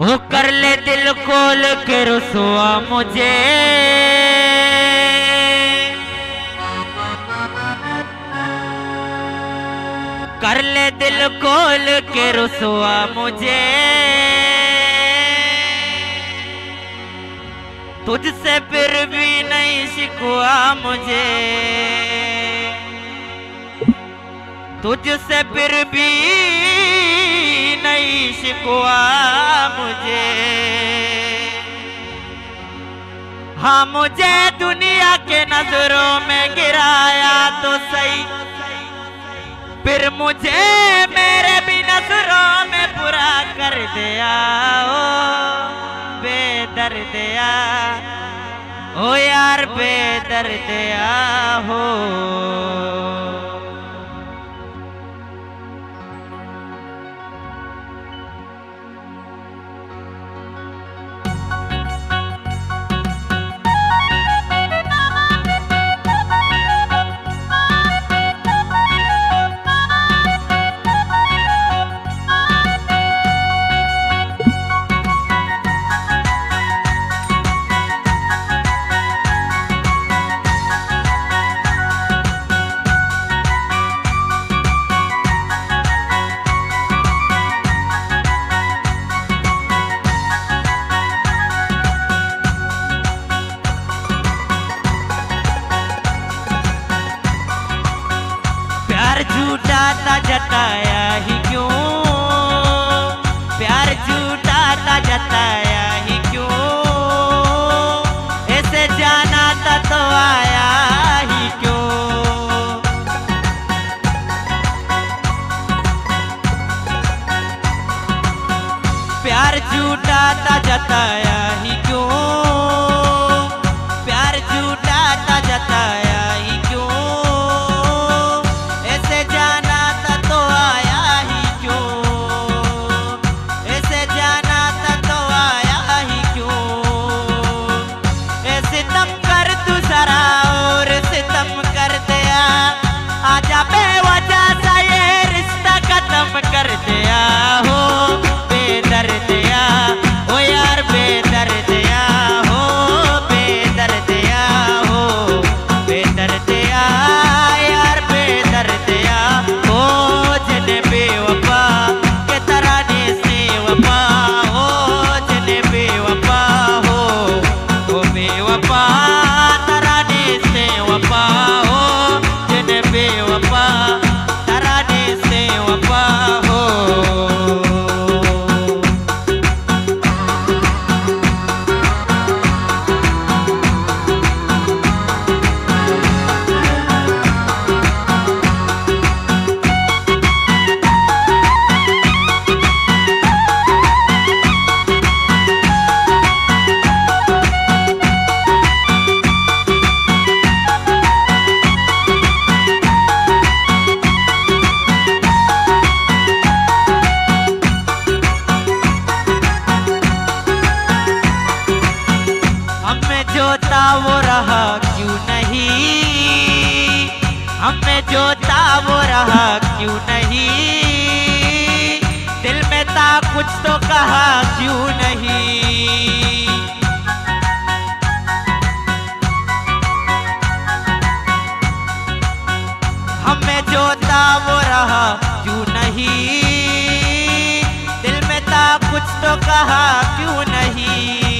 वो कर ले दिल खोल के रुसवा मुझे, कर ले दिल खोल के रुसवा मुझे, तुझसे फिर भी नहीं शिकवा मुझे, तुझसे फिर भी नहीं शिकवा मुझे। हाँ मुझे दुनिया के नजरों में गिराया तो सही, फिर मुझे मेरे भी नजरों में बुरा कर दिया। ओ बेदर्दिया, ओ यार बेदर्दिया हो। झूठा था जताया ही क्यों, प्यार झूठा था जताया ही क्यों, ऐसे जाना था तो आया ही क्यों। प्यार झूठा था जताया ही क्यों, प्यार झूठा था जताया ही क्यों, आजा बेवजह सा ये रिश्ता खत्म कर दिया। हो बेदर्दिया, ओ यार बेदर्दिया हो, बेदर्दिया हो, बेदर्दिया यार बेदर्दिया हो। जने बेवफा के तराने से वफा हो, जने बेवफा हो, ओ बेवफा तराने से वफा हो, बेवफा तराने से वफा हो। वो रहा क्यों नहीं, हमें जो था वो रहा क्यों नहीं, दिल में था कुछ तो कहा क्यों नहीं। हमें जो था वो रहा क्यों नहीं, दिल में था कुछ तो कहा क्यों नहीं।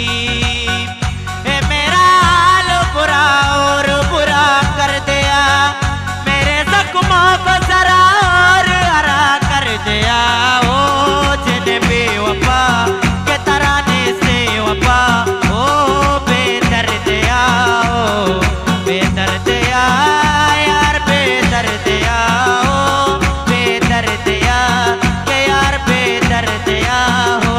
बुरा और बुरा कर दिया, मेरे जख्मों को जरा और हरा कर दिया। ओ जने बेवफा के तराने से वफा, ओ बेदर्दिया ओ बेदर्दिया यार बेदर्दिया ओ बेदर्दिया के यार बेदर्दिया हो।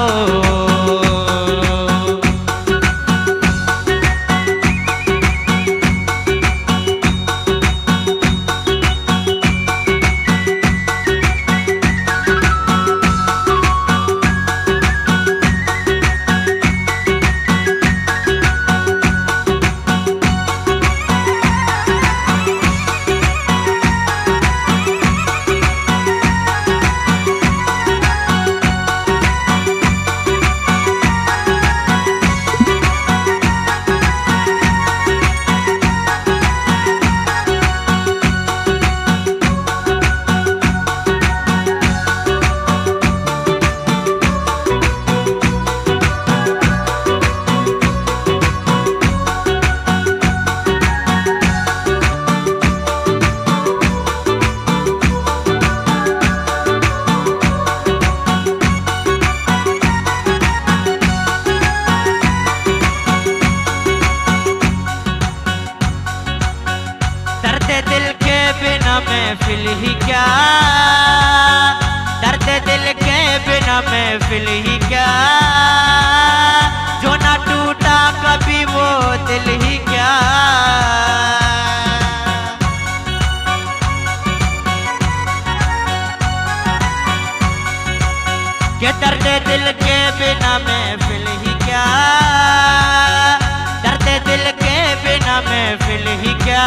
महफिल ही क्या, जो ना टूटा कभी वो दिल ही क्या। के दर्द दिल के बिना महफिल ही क्या, दर्द दिल के बिना महफिल ही क्या,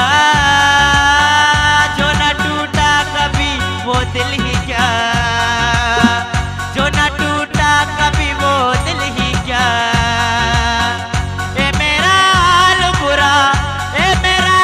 जो ना टूटा कभी वो दिल ही क्या, जो ना टूटा कभी वो दिल ही क्या। ए मेरा हाल बुरा, ए मेरा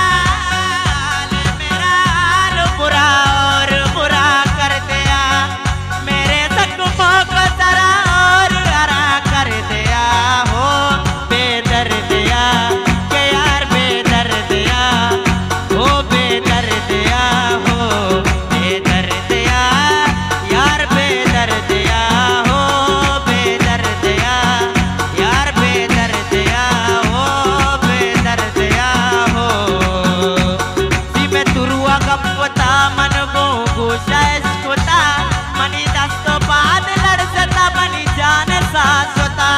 हाल बुरा और बुरा कर दिया, मेरे जख्मों को जरा और हरा कर दिया। हो बेदर्दिया के यार बेदर्दिया, हो बेदर्दिया, हो बेदर्दिया यार बेदर्दिया, हो बेदर्दिया यार बेदर्दिया, हो बेदर्दिया हो। सी में तुरुआ गप्पता मन गोगुशा इसकोता, मनी दस्तो बाद लड़सता मनी जान सासोता।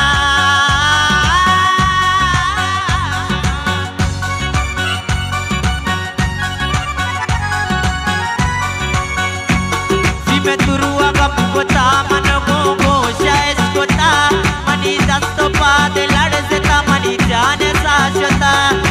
में तुरुआ गप्पता मन गोगुशा इसकोता, मनी दस्तो बाद लड़सता मनी जान सासोता।